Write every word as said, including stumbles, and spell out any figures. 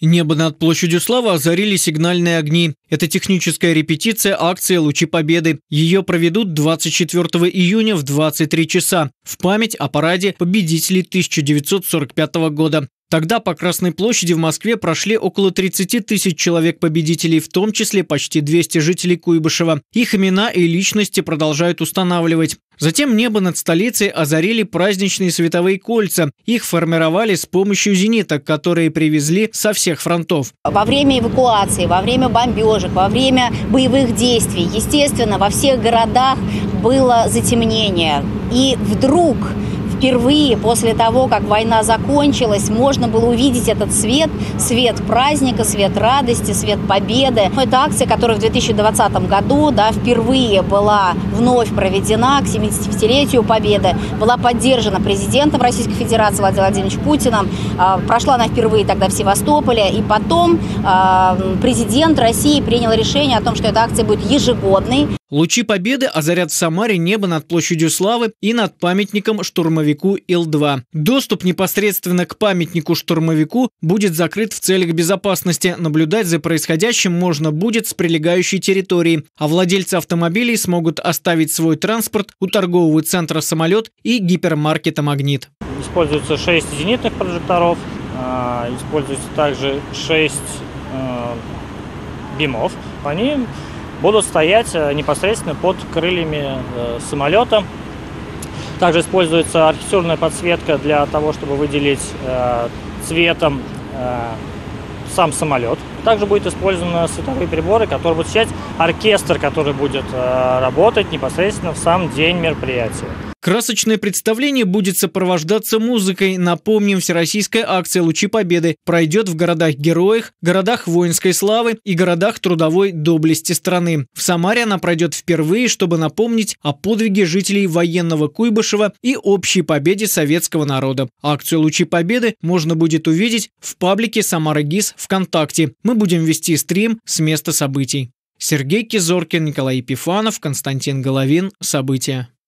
Небо над площадью Славы озарили сигнальные огни. Это техническая репетиция акции «Лучи Победы». Ее проведут двадцать четвёртого июня в двадцать три часа в память о параде победителей тысяча девятьсот сорок пятого года. Тогда по Красной площади в Москве прошли около тридцати тысяч человек-победителей, в том числе почти двести жителей Куйбышева. Их имена и личности продолжают устанавливать. Затем небо над столицей озарили праздничные световые кольца. Их формировали с помощью зениток, которые привезли со всех фронтов. Во время эвакуации, во время бомбежек, во время боевых действий, естественно, во всех городах было затемнение. И вдруг... Впервые после того, как война закончилась, можно было увидеть этот свет, свет праздника, свет радости, свет победы. Это акция, которая в две тысячи двадцатом году да, впервые была вновь проведена к семидесятипятилетию Победы, была поддержана президентом Российской Федерации Владимиром Владимировичем Путиным. Прошла она впервые тогда в Севастополе, и потом президент России принял решение о том, что эта акция будет ежегодной. Лучи Победы озарят в Самаре небо над площадью Славы и над памятником штурмовику Ил два. Доступ непосредственно к памятнику-штурмовику будет закрыт в целях безопасности. Наблюдать за происходящим можно будет с прилегающей территории, а владельцы автомобилей смогут оставить свой транспорт у торгового центра «Самолет» и гипермаркета «Магнит». Используется шесть зенитных прожекторов, используется также шесть бимов. Они будут стоять непосредственно под крыльями самолета. Также используется архитектурная подсветка для того, чтобы выделить цветом сам самолет. Также будет использованы световые приборы, которые будут освещать оркестр, который будет работать непосредственно в сам день мероприятия. Красочное представление будет сопровождаться музыкой. Напомним, всероссийская акция «Лучи Победы» пройдет в городах-героях, городах воинской славы и городах трудовой доблести страны. В Самаре она пройдет впервые, чтобы напомнить о подвиге жителей военного Куйбышева и общей победе советского народа. Акцию «Лучи Победы» можно будет увидеть в паблике «Самара ГИС» ВКонтакте. Мы будем вести стрим с места событий. Сергей Кизоркин, Николай Епифанов, Константин Головин. События.